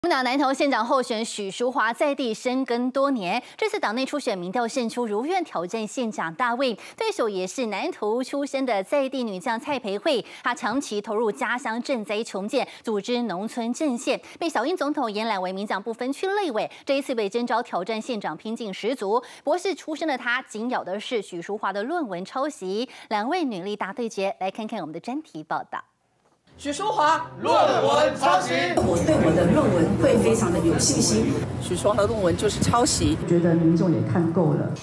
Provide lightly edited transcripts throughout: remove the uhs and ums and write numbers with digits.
民党南投县长候选许淑华在地深耕多年，这次党内初选民调胜出，如愿挑战县长大位，对手也是南投出身的在地女将蔡培慧。她长期投入家乡赈灾重建，组织农村阵线，被小英总统延揽为民党不分区立委。这一次被征召挑战县长，拼劲十足。博士出身的她，紧咬的是许淑华的论文抄袭。两位女力大对决，来看看我们的专题报道。 许淑华论文抄袭， 我对我的论文会非常的有信心。 许淑华的论文就是抄袭， 觉得民众也看够了。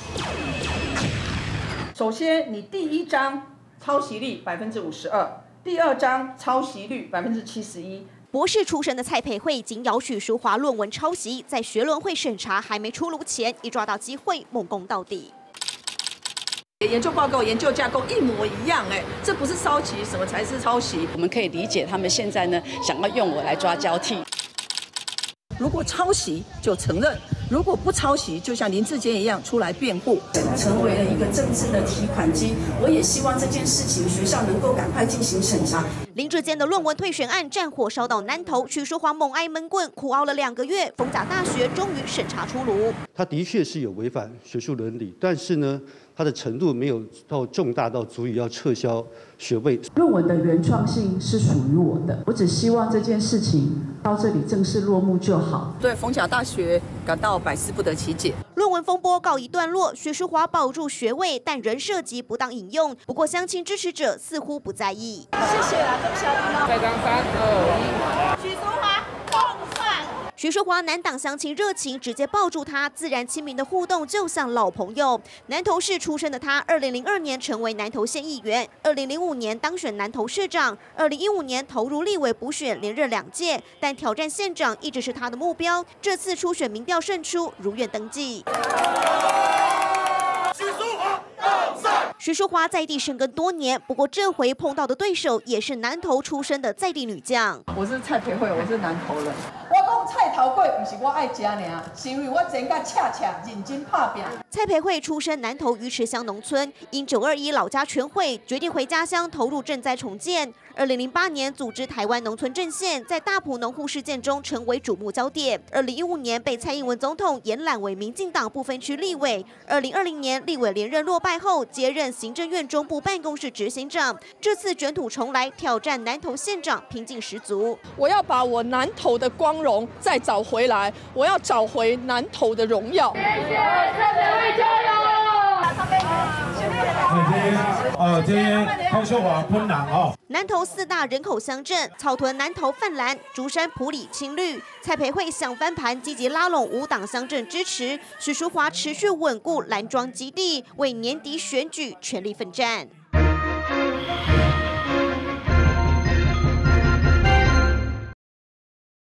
首先，你第一章抄袭率52%，第二章抄袭率71%。 博士出身的蔡培慧紧咬许淑华论文抄袭，在学伦会审查还没出炉前，一抓到机会猛攻到底。 研究报告、研究架构一模一样，这不是抄袭，什么才是抄袭？ 我们可以理解他们现在呢，想要用我来抓交替。 如果抄袭就承认，如果不抄袭，就像林志坚一样出来辩护， 成为了一个政治的提款机。我也希望这件事情学校能够赶快进行审查。 林志坚的论文退选案战火烧到南投，许淑华猛挨闷棍，苦熬了2个月，逢甲大学终于审查出炉。 他的确是有违反学术伦理，但是呢，他的程度没有到重大到足以要撤销学位。 论文的原创性是属于我的，我只希望这件事情到这里正式落幕就好。 对逢甲大学感到百思不得其解。 论文风波告一段落，许淑华保住学位，但仍涉及不当引用。不过乡亲支持者似乎不在意。 谢谢啦，这么小礼貌。 再张3、2、1。 许淑华共犯。 许淑华南党乡亲热情，直接抱住她，自然亲民的互动就像老朋友。南投市出身的她，2002年成为南投县议员，2005年当选南投市长，2015年投入立委补选，连任2届，但挑战县长一直是她的目标。这次初选民调胜出，如愿登记。 许淑华在地深耕多年，不过这回碰到的对手也是南投出身的在地女将。 我是蔡培慧，我是南投人。我讲菜头粿不是我爱吃尔，是因为我真甲恰恰认真打拼。 蔡培慧出身南投鱼池乡农村，因921老家全毁，决定回家乡投入赈灾重建。2008年组织台湾农村阵线，在大埔农户事件中成为瞩目焦点。2015年被蔡英文总统延揽为民进党不分区立委。2020年立委连任落败后，接任行政院中部办公室执行长。这次卷土重来，挑战南投县长，拼劲十足。 我要把我南投的光荣再找回来，我要找回南投的荣耀。谢谢蔡培慧加油！ 今天康秀华昆南哦。 南投4大人口乡镇，草屯南投泛蓝，竹山埔里青绿。蔡培慧想翻盘，积极拉拢5党乡镇支持。许淑华持续稳固蓝庄基地，为年底选举全力奋战。